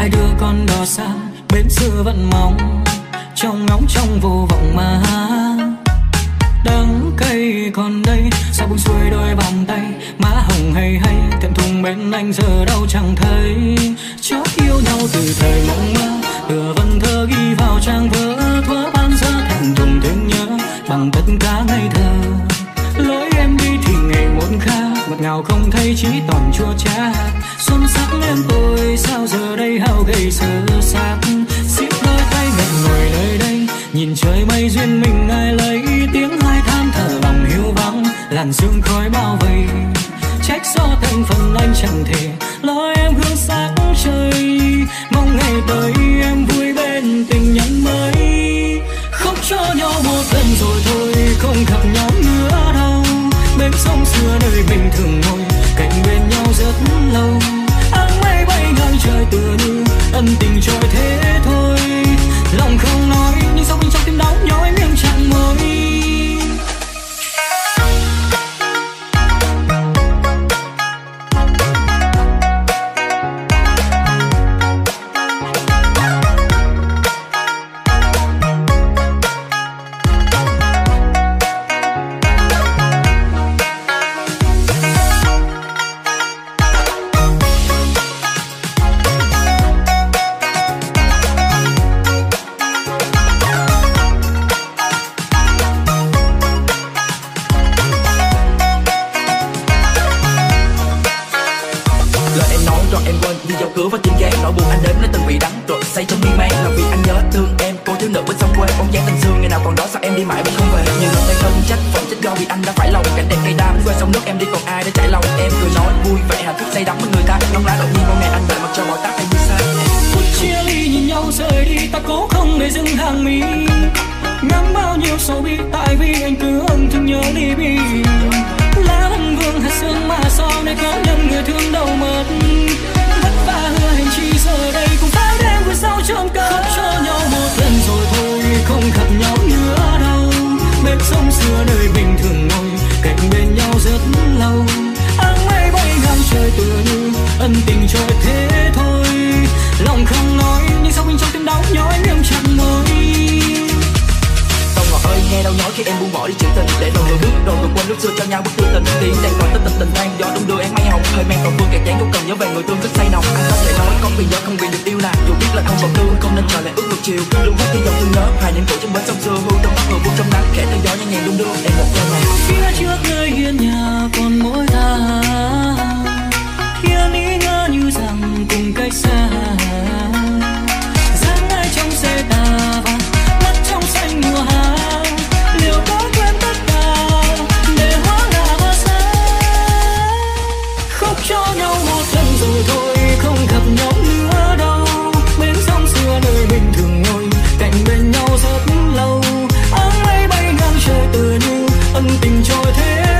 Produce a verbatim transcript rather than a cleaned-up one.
ai đưa con đò xa bến xưa vẫn mong trong ngóng trong vô vọng mà đắng cay còn đây sao buông xuôi đôi bàn tay má hồng hay hay thẹn thùng bên anh giờ đâu chẳng thấy chót yêu nhau từ thời mộng mơ tựa vần thơ ghi vào trang vỡ thuở ban giờ thẹn thùng thương nhớ bằng tất cả ngây thơ lối em đi thì ngày một khác ngọt ngào không thấy chỉ toàn chua chát xuân sắc em tôi sao giờ đây hao gầy sơ xác xiết đôi tay ngậm ngồi nơi đây nhìn trời mây duyên mình ai lấy tiếng hai than thở lòng hiu vắng làn sương khói bao vây trách do thành phần anh chẳng thể lo em hướng sáng trời mong ngày tới em vui bên tình nhân mới khóc cho nhau một lần rồi thôi không gặp nhau nữa đâu bên sông xưa nơi mình thường ngồi cạnh bên nhau rất lâu áng mây bay ngang trời tựa như ân tình trôi thế thôi lòng không nói nhưng sâu bên trong tim đau nhói miệng chẳng môi. Tình trôi thế